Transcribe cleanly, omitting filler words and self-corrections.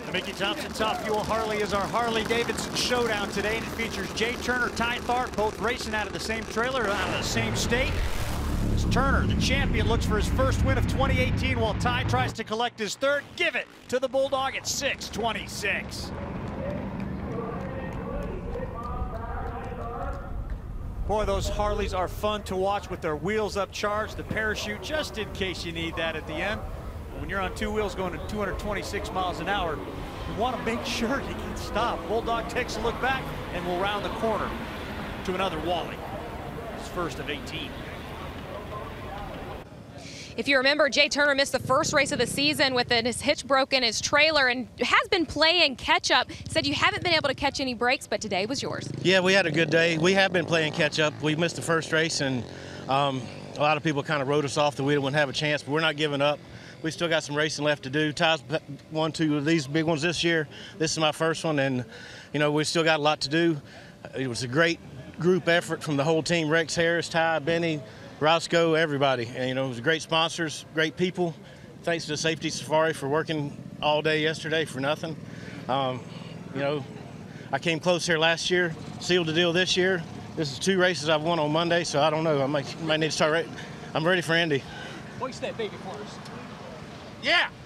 The Mickey Thompson Top Fuel Harley is our Harley-Davidson showdown today, and it features Jay Turner, Ty Tharp, both racing out of the same trailer, out of the same state. As Turner, the champion, looks for his first win of 2018, while Ty tries to collect his third. Give it to the Bulldog at 6:26. Boy, those Harleys are fun to watch with their wheels upcharged, the parachute, just in case you need that at the end. When you're on two wheels going to 226 miles an hour, you want to make sure you can stop. Bulldog takes a look back and will round the corner to another Wally. His first of 18. If you remember, Jay Turner missed the first race of the season with his hitch broken, his trailer, and has been playing catch-up. Said you haven't been able to catch any breaks, but today was yours. Yeah, we had a good day. We have been playing catch-up. We missed the first race, and a lot of people kind of wrote us off that we wouldn't have a chance, but we're not giving up. We still got some racing left to do. Ty's won two of these big ones this year. This is my first one, and, you know, we still got a lot to do. It was a great group effort from the whole team, Rex Harris, Ty, Benny, Roscoe, everybody. And, you know, it was great sponsors, great people. Thanks to Safety Safari for working all day yesterday for nothing. You know, I came close here last year, sealed the deal this year. This is 2 races I've won on Monday, so I don't know. I might need to start. I'm ready for Indy. Hoist that baby for us. Yeah.